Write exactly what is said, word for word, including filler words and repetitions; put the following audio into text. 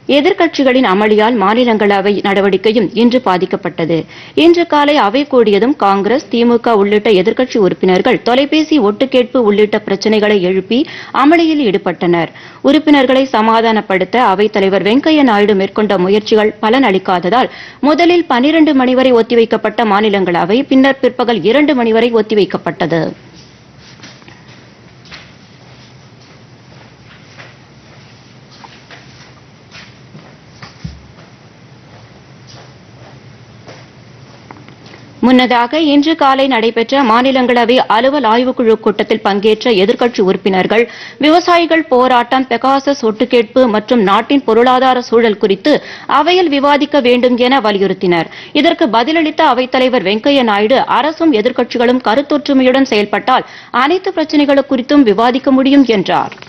எதிர்க்கட்சிகளின் அமளியால் மாநிலங்களவை நடவடிக்கையும் இன்று பாதிக்கப்பட்டது. இன்று காலை அவை கூடியதும் காங்கிரஸ், திமுக உள்ளிட்ட எதிர்க்கட்சி உறுப்பினர்கள் தொலைபேசி ஒட்டுக்கேட்பு உள்ளிட்ட பிரச்சினைகளை எழுப்பி அமளியில் ஈடுபட்டனர். உறுப்பினர்களை சமாதானப்படுத்த அவைத் தலைவர் வெங்கையா நாயுடு மேற்கொண்ட முயற்சிகள் பலனளிக்காததால் முதலில் பனிரண்டு மணி வரை ஒத்திவைக்கப்பட்ட மாநிலங்களவை பின்னர் பிற்பகல் இரண்டு மணி வரை ஒத்திவைக்கப்பட்டது. முன்னதாக இன்று காலை நடைபெற்ற மாநிலங்களவை அலுவல் ஆய்வுக்குழு கூட்டத்தில் பங்கேற்ற எதிர்க்கட்சி உறுப்பினர்கள் விவசாயிகள் போராட்டம், பெகாசஸ் ஒட்டுக்கேட்பு மற்றும் நாட்டின் பொருளாதார சூழல் குறித்து அவையில் விவாதிக்க வேண்டும் என வலியுறுத்தினர். இதற்கு பதிலளித்த அவைத் தலைவர் வெங்கையா நாயுடு, அரசும் எதிர்க்கட்சிகளும் கருத்தொற்றுமையுடன் செயல்பட்டால் அனைத்து பிரச்சினைகள் குறித்தும் விவாதிக்க முடியும் என்றார்.